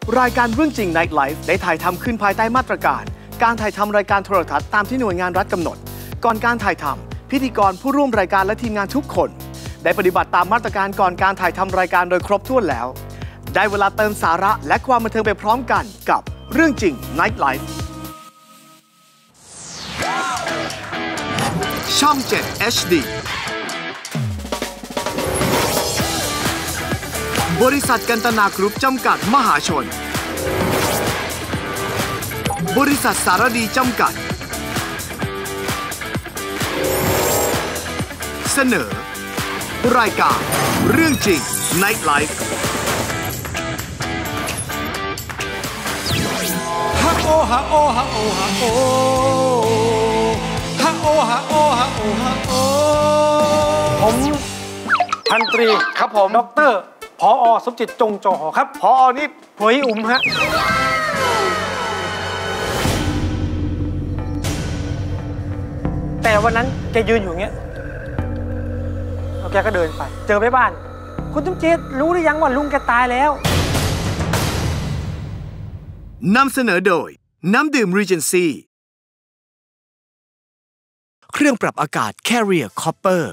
รายการเรื่องจริง Night Life ได้ถ่ายทำขึ้นภายใต้มาตรการการถ่ายทำรายการโทรทัศน์ตามที่หน่วยงานรัฐกำหนดก่อนการถ่ายทำพิธีกรผู้ร่วมรายการและทีมงานทุกคนได้ปฏิบัติตามมาตรการก่อนการถ่ายทำรายการโดยครบถ้วนแล้วได้เวลาเติมสาระและความบันเทิงไปพร้อมกันกับเรื่องจริง Night Life ช่อง 7 HD บริษัทกันตนากรุ๊ปจำกัดมหาชนบริษัทสารดีจำกัดเสนอรายการเรื่องจริง Night Life ฮะโอฮะโอฮะโอฮะโอฮะโอฮะโอฮะโอฮะโอผมพันตรีครับผมดร.ผอ.สมจิตจงจอหอครับผอ.นี่ผวยอุ๋มฮะแต่วันนั้นแกยืนอยู่อย่างเงี้ยแล้วแกก็เดินไปเจอแม่บ้านคุณสมจิตรู้หรือยังว่าลุงแกตายแล้วนำเสนอโดยน้ำดื่ม Regency เครื่องปรับอากาศ Carrier Copper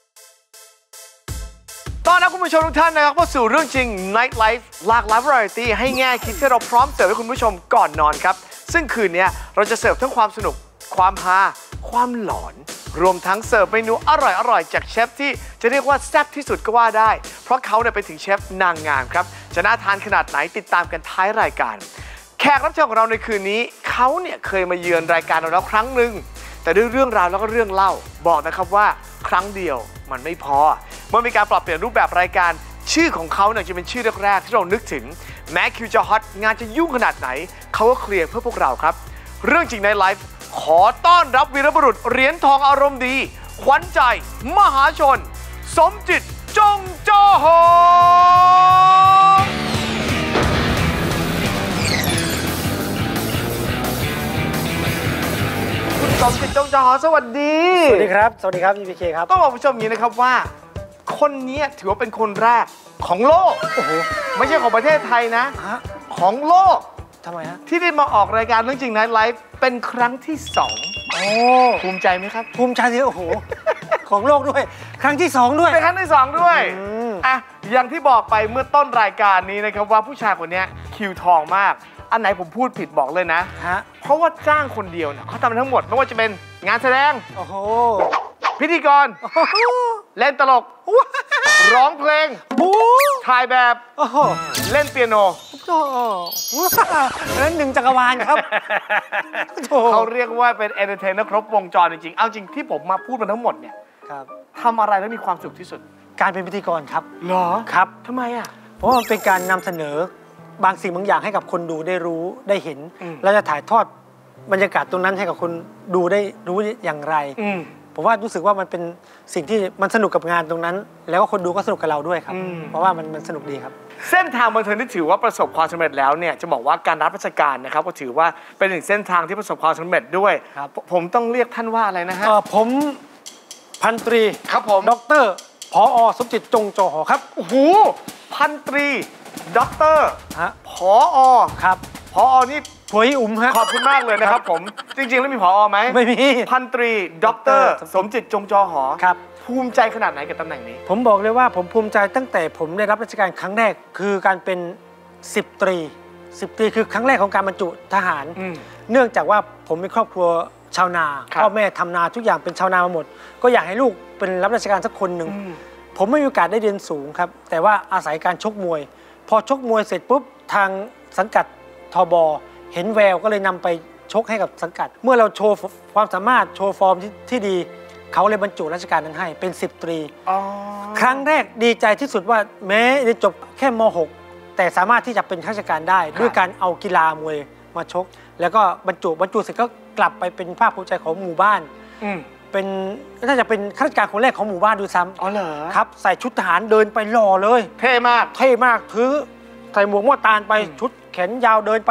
ตอนนี้คุณผู้ชมทุกท่านนะครับเข้าสู่เรื่องจริง Night Life หลากหลาย variety ให้แง่คิดที่เราพร้อมเสิร์ฟให้คุณผู้ชมก่อนนอนครับซึ่งคืนนี้เราจะเสิร์ฟทั้งความสนุกความฮาความหลอนรวมทั้งเสิร์ฟเมนูอร่อยๆจากเชฟที่จะเรียกว่าแซ่บที่สุดก็ว่าได้เพราะเขาเนี่ยเป็นถึงเชฟนางงามครับจะน่าทานขนาดไหนติดตามกันท้ายรายการแขกรับเชิญของเราในคืนนี้เขาเนี่ยเคยมาเยือนรายการเราแล้วครั้งหนึ่งแต่ด้วยเรื่องราวแล้วก็เรื่องเล่าบอกนะครับว่าครั้งเดียวมันไม่พอเมื่อมีการปรับเปลี่ยนรูปแบบรายการชื่อของเขาเนี่ยจะเป็นชื่อแรกๆที่เรานึกถึงแม้คิวจะฮอตงานจะยุ่งขนาดไหนเขาก็เคลียร์เพื่อพวกเราครับเรื่องจริงในไลฟ์ขอต้อนรับวีรบุรุษเหรียญทองอารมณ์ดีขวัญใจมหาชนสมจิตจงจอหอคุณสมจิตจงจอหอสวัสดีสวัสดีครับสวัสดีครับพี่พีเคครับต้องบอกผู้ชมอย่างนี้นะครับว่าคนนี้ถือว่าเป็นคนแรกของโลกโอ้โหไม่ใช่ของประเทศไทยนะของโลกทำไมฮะที่ได้มาออกรายการเรื่องจริงNight Lifeเป็นครั้งที่2 โอ้ภูมิใจไหมครับภูมิใจสิโอ้โหของโลกด้วยครั้งที่2ด้วยเป็นครั้งที่2ด้วยอ่ะอย่างที่บอกไปเมื่อต้นรายการนี้นะครับว่าผู้ชายคนนี้คิวทองมากอันไหนผมพูดผิดบอกเลยนะเพราะว่าจ้างคนเดียวเนี่ยเขาทำทั้งหมดไม่ว่าจะเป็นงานแสดงโอ้โหพิธีกรเล่นตลกร้องเพลงถ่ายแบบเล่นเปียโนนั่นหนึ่งจักรวาลครับเขาเรียกว่าเป็นเอนเตอร์เทนเนอร์ครบวงจรจริงๆเอาจริงที่ผมมาพูดมาทั้งหมดเนี่ยทำอะไรแล้วมีความสุขที่สุดการเป็นพิธีกรครับเหรอครับทำไมอ่ะเพราะมันเป็นการนำเสนอบางสิ่งบางอย่างให้กับคนดูได้รู้ได้เห็นเราจะถ่ายทอดบรรยากาศตรงนั้นให้กับคนดูได้รู้อย่างไรผมว่ารู้สึกว่ามันเป็นสิ่งที่มันสนุกกับงานตรงนั้นแล้วก็คนดูก็สนุกกับเราด้วยครับเพราะว่ามันสนุกดีครับเส้นทางบันเทิงที่ถือว่าประสบความสำเร็จแล้วเนี่ยจะบอกว่าการรับราชการนะครับก็ถือว่าเป็นหนึ่งเส้นทางที่ประสบความสำเร็จด้วยผมต้องเรียกท่านว่าอะไรนะฮะผมพันตรีครับผมดร.ผอ.สมจิตจงจอหอครับโอ้โหพันตรีดร.ผอ. ครับผอ.นี่ผวยอุ๋มฮะขอบคุณมากเลยนะครับผมจริงๆแล้วมีผอ.ไหมไม่มีพันตรีดร.สมจิตจงจอหอครับภูมิใจขนาดไหนกับตำแหน่งนี้ผมบอกเลยว่าผมภูมิใจตั้งแต่ผมได้รับราชการครั้งแรกคือการเป็น10 ตรีคือครั้งแรกของการบรรจุทหารเนื่องจากว่าผมมีครอบครัวชาวนาพ่อแม่ทำนาทุกอย่างเป็นชาวนามาหมดก็อยากให้ลูกเป็นรับราชการสักคนหนึ่งผมไม่มีโอกาสได้เรียนสูงครับแต่ว่าอาศัยการชกมวยพอชกมวยเสร็จปุ๊บทางสังกัดทบเห็นแววก็เลยนำไปชกให้กับสังกัดเมื่อเราโชว์ความสามารถโชว์ฟอร์มที่ดีเขาเลยบรรจุราชการนั้นให้เป็น10 ตรีครั้งแรกดีใจที่สุดว่าแม้จะจบแค่ม.6 แต่สามารถที่จะเป็นข้าราชการได้ด้วยการเอากีฬามวยมาชกแล้วก็บรรจุเสร็จก็กลับไปเป็นภาคภูมิใจของหมู่บ้านเป็นน่าจะเป็นข้าราชการคนแรกของหมู่บ้านด้วยซ้ำอ๋อเหรอครับใส่ชุดทหารเดินไปหล่อเลยเท่มากถือใส่หมวกม่วตาลไปชุดแขนยาวเดินไป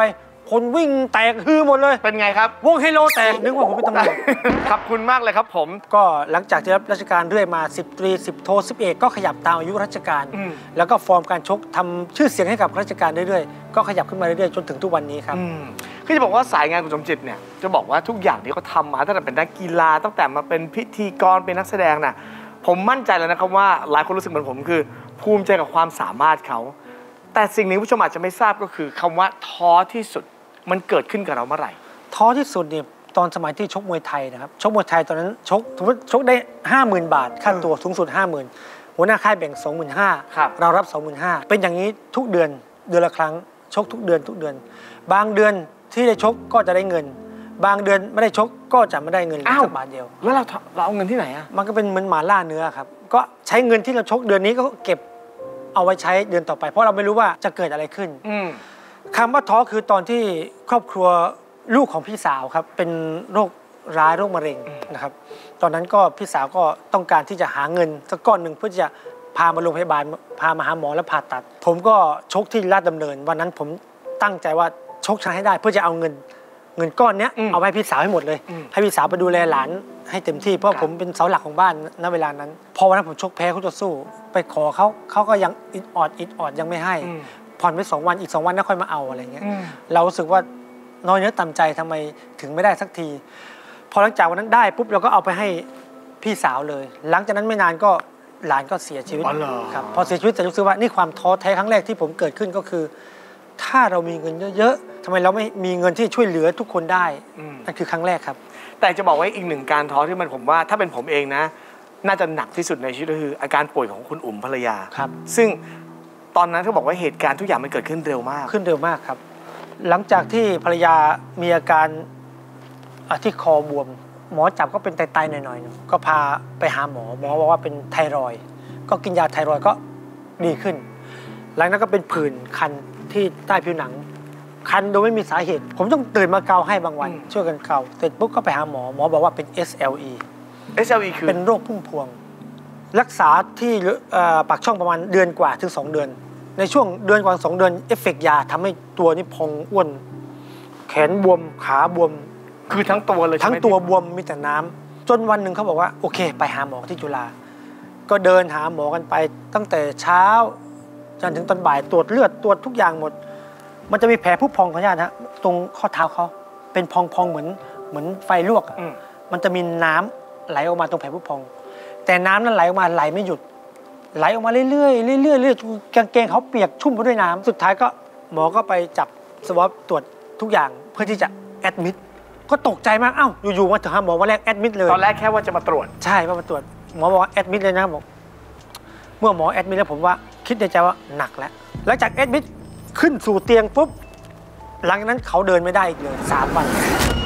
คนวิ่งแตกฮือหมดเลยเป็นไงครับวงไฮโลแตกนึกว่าผมเป็นตำรวจขอบคุณมากเลยครับผมก็หลังจากที่รับราชการเรื่อยมา10 ตรี 10 โท 10 เอกก็ขยับตามอายุราชการ แล้วก็ฟอร์มการชกทำชื่อเสียงให้กับราชการเรื่อยๆก็ขยับขึ้นมาเรื่อยๆจนถึงทุกวันนี้ครับคือจะบอกว่าสายงานคุณสมจิตเนี่ยจะบอกว่าทุกอย่างที่เขาทำมาตั้งแต่เป็นนักกีฬาตั้งแต่มาเป็นพิธีกรเป็นนักแสดงน่ะผมมั่นใจแล้วนะครับว่าหลายคนรู้สึกเหมือนผมคือภูมิใจกับความสามารถเขาแต่สิ่งหนึ่งผู้ชมอาจจะไม่ทราบก็คือคำว่าท้อที่สุดมันเกิดขึ้นกับเราเมื่อไหร่ท้อที่สุดเนี่ยตอนสมัยที่ชกมวยไทยนะครับชกมวยไทยตอนนั้นสมมติชกได้ 50,000 บาทค่าตัวสูงสุด 50,000หัวหน้าค่ายแบ่ง 25,000เรารับ 25,000เป็นอย่างนี้ทุกเดือนละครั้งชกทุกเดือนบางเดือนที่ได้ชกก็จะได้เงินบางเดือนไม่ได้ชกก็จะไม่ได้เงินเลยสักบาทเดียวแล้วเราเอาเงินที่ไหนอ่ะมันก็เป็นเหมือนหมาล่าเนื้อครับก็ใช้เงินที่เราชกเดือนนี้ก็เก็บเอาไว้ใช้เดือนต่อไปเพราะเราไม่รู้ว่าจะเกิดอะไรขึ้นคำว่าท้อคือตอนที่ครอบครัวลูกของพี่สาวครับเป็นโรคร้ายโรคมะเร็งนะครับตอนนั้นก็พี่สาวก็ต้องการที่จะหาเงินสักก้อนหนึ่งเพื่อจะพามาโรงพยาบาลพามาหาหมอแล้วผ่าตัดผมก็ชกที่ราชดำเนินวันนั้นผมตั้งใจว่าชกชนะให้ได้เพื่อจะเอาเงินก้อนนี้เอาไปให้พี่สาวให้หมดเลยให้พี่สาวไปดูแลหลานให้เต็มที่เพราะผมเป็นเสาหลักของบ้านณเวลานั้นพอวันนั้นผมชกแพ้คู่ต่อสู้ไปขอเขาก็ยังอิดออดยังไม่ให้ผ่อนไป2 วันอีก2 วันแล้วค่อยมาเอาอะไรเงี้ยเรารู้สึกว่าน้อยเนื้อต่ำใจทำไมถึงไม่ได้สักทีพอหลังจากวันนั้นได้ปุ๊บเราก็เอาไปให้พี่สาวเลยหลังจากนั้นไม่นานก็หลานก็เสียชีวิตครับพอเสียชีวิตแต่รู้สึกว่านี่ความท้อแท้ครั้งแรกที่ผมเกิดขึ้นก็คือถ้าเรามีเงินเยอะๆทำไมเราไม่มีเงินที่ช่วยเหลือทุกคนได้นั่นคือครั้งแรกครับแต่จะบอกว่าอีกหนึ่งการท้อที่ผมว่าถ้าเป็นผมเองนะน่าจะหนักที่สุดในชีวิตก็คืออาการป่วยของคุณอุ๋มภรรยาครับซึ่งตอนนั้นเขาบอกว่าเหตุการณ์ทุกอย่างมันเกิดขึ้นเร็วมากครับหลังจากที่ภรรยามีอาการที่คอบวมหมอจับก็เป็นไตๆหน่อยๆก็พาไปหาหมอบอกว่าเป็นไทรอยด์ก็กินยาไทรอยด์ก็ดีขึ้นหลังนั้นก็เป็นผื่นคันที่ใต้ผิวหนังคันโดยไม่มีสาเหตุผมต้องตื่นมาเกาให้บางวันช่วยกันเกาเสร็จปุ๊บก็ไปหาหมอบอกว่าเป็น SLE คือเป็นโรคพุ่มพวงรักษาที่ปากช่องประมาณเดือนกว่าถึง2 เดือนในช่วงเดือนกว่า2 เดือนเอฟเฟกต์ยาทำให้ตัวนี่พองอ้วนแขนบวมขาบวมคือทั้งตัวเลยทั้งตัวบวมมีแต่น้ำจนวันหนึ่งเขาบอกว่าโอเคไปหาหมอที่จุฬาก็เดินหาหมอกันไปตั้งแต่เช้าจนถึงตอนบ่ายตรวจเลือดตรวจทุกอย่างหมดมันจะมีแผลพุพองขออนุญาตนะตรงข้อเท้าเขาเป็นพองๆเหมือนไฟลวกมันจะมีน้ำไหลออกมาตรงแผลพุพองแต่น้ำนั้นไหลออกมาไหลไม่หยุดไหลออกมาเรื่อยๆกางเกงเขาเปียกชุ่มไปด้วยน้ำสุดท้ายก็หมอก็ไปจับสวอปตรวจทุกอย่างเพื่อที่จะแอดมิดก็ตกใจมากอยู่ๆมาถึงหาหมอวันแรกแอดมิดเลยตอนแรกแค่ว่าจะมาตรวจใช่ว่ามาตรวจหมอบอกว่าแอดมิดเลยนะบอกเมื่อหมอแอดมิดแล้วผมว่าคิดในใจว่าหนักแล้วหลังจากแอดมิดขึ้นสู่เตียงปุ๊บหลังจากนั้นเขาเดินไม่ได้อีกเลย3 วัน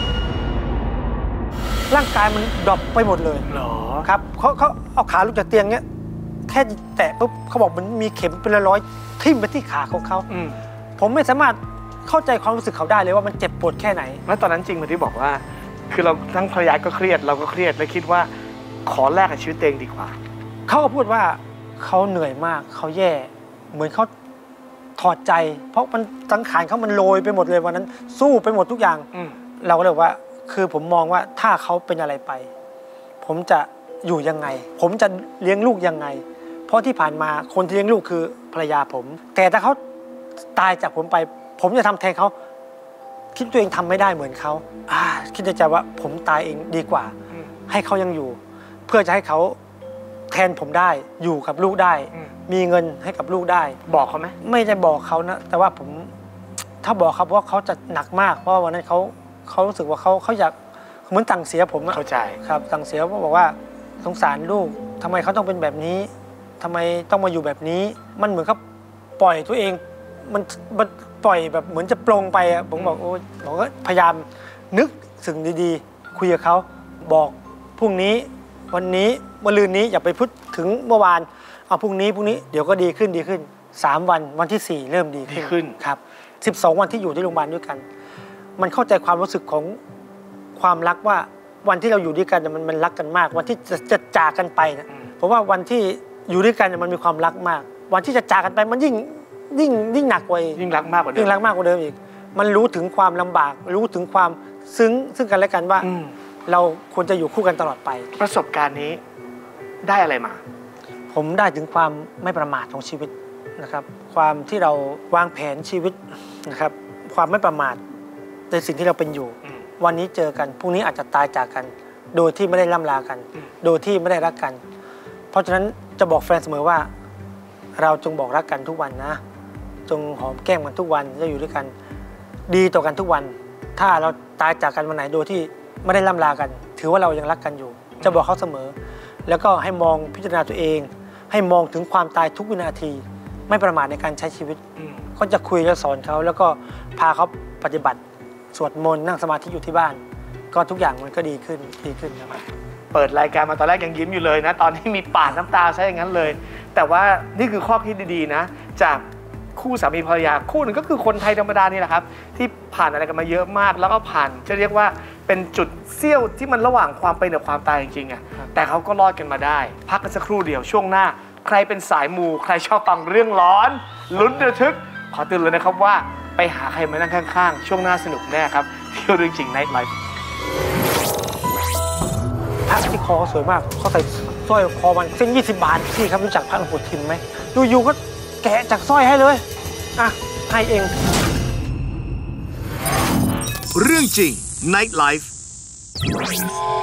ร่างกายมันดรอปไปหมดเลยเหรอครับเขาเอาขาลุกจากเตียงเนี้ยแค่แตะปุ๊บเขาบอกมันมีเข็มเป็นร้อยทิ่มไปที่ขาของเขาผมไม่สามารถเข้าใจความรู้สึกเขาได้เลยว่ามันเจ็บปวดแค่ไหนแล้วตอนนั้นจริงเหมือนที่บอกว่าคือเราทั้งภรรยาก็เครียดเราก็เครียดและคิดว่าขอแลกกับชีวิตเองดีกว่าเขาก็พูดว่าเขาเหนื่อยมากเขาแย่เหมือนเขาถอดใจเพราะมันสังขารเขามันโรยไปหมดเลยวันนั้นสู้ไปหมดทุกอย่างเราก็เลยว่าคือผมมองว่าถ้าเขาเป็นอะไรไปผมจะอยู่ยังไงผมจะเลี้ยงลูกยังไงเพราะที่ผ่านมาคนที่เลี้ยงลูกคือภรรยาผมแต่ถ้าเขาตายจากผมไปผมจะทำแทนเขาคิดตัวเองทำไม่ได้เหมือนเขาคิดในใจว่าผมตายเองดีกว่าให้เขายังอยู่เพื่อจะให้เขาแทนผมได้อยู่กับลูกได้มีเงินให้กับลูกได้บอกเขาไหมไม่ได้บอกเขานะแต่ว่าผมถ้าบอกเขาเพราะเขาจะหนักมากเพราะวันนั้นเขารู้สึกว่าเขาอยากเหมือนสั่งเสียผมเข้าใจครับสั่งเสียบอกว่าสงสารลูกทำไมเขาต้องเป็นแบบนี้ทำไมต้องมาอยู่แบบนี้มันเหมือนเขาปล่อยตัวเองมันปล่อยแบบเหมือนจะปลงไปผมบอกโอ้ผมก็พยายามนึกสิ่งดีๆคุยกับเขาบอกพรุ่งนี้วันนี้มะรืนนี้อย่าไปพูดถึงเมื่อวานเอาพรุ่งนี้เดี๋ยวก็ดีขึ้น3 วันที่4เริ่มดีขึ้นครับ12 วันที่อยู่ที่โรงพยาบาลด้วยกันมันเข้าใจความรู้สึกของความรักว่าวันที่เราอยู่ด้วยกันมันรักกันมากวันที่จะจากกันไปนะเพราะว่าวันที่อยู่ด้วยกันมันมีความรักมากวันที่จะจากกันไปมันยิ่งหนักกว่ายิ่งรักมากกว่าเดิมอีกมันรู้ถึงความลำบากรู้ถึงความซึ้งซึ่งกันและกันว่าเราควรจะอยู่คู่กันตลอดไปประสบการณ์นี้ได้อะไรมาผมได้ถึงความไม่ประมาทของชีวิตนะครับความที่เราวางแผนชีวิตนะครับความไม่ประมาทในสิ่งที่เราเป็นอยู่วันนี้เจอกันพรุ่งนี้อาจจะตายจากกันโดยที่ไม่ได้ล่ำลากันโดยที่ไม่ได้รักกันเพราะฉะนั้นจะบอกแฟนเสมอว่าเราจงบอกรักกันทุกวันนะจงหอมแก้มกันทุกวันจะอยู่ด้วยกันดีต่อกันทุกวันถ้าเราตายจากกันวันไหนโดยที่ไม่ได้ล่ำลากันถือว่าเรายังรักกันอยู่จะบอกเขาเสมอแล้วก็ให้มองพิจารณาตัวเองให้มองถึงความตายทุกวินาทีไม่ประมาทในการใช้ชีวิตก็จะคุยและสอนเขาแล้วก็พาเขาปฏิบัติสวดมนต์นั่งสมาธิอยู่ที่บ้านก็ทุกอย่างมันก็ดีขึ้นครับเปิดรายการมาตอนแรกยังยิ้มอยู่เลยนะตอนนี้มีปาดน้ำตาใช่อย่างนั้นเลยแต่ว่านี่คือข้อคิดดีๆนะจากคู่สามีภรรยาคู่หนึ่งก็คือคนไทยธรรมดานี่แหละครับที่ผ่านอะไรกันมาเยอะมากแล้วก็ผ่านจะเรียกว่าเป็นจุดเสี้ยวที่มันระหว่างความเป็นกับความตายจริงๆอ่ะแต่เขาก็รอดกันมาได้พักกันสักครู่เดียวช่วงหน้าใครเป็นสายมูใครชอบฟังเรื่องร้อนลุ้นระทึกขอเตือนเลยนะครับว่าไปหาใครมานั่งข้างๆช่วงหน้าสนุกแน่ครับเที่ยวเรื่องจริง Night Life พระที่คอสวยมากเขาใส่สร้อยคอมันเส้น20 บาทพี่ครับรู้จักพระหลวงปู่ทิมไหมอยู่ๆก็แกะจากสร้อยให้เลยอ่ะให้เองเรื่องจริง Night Life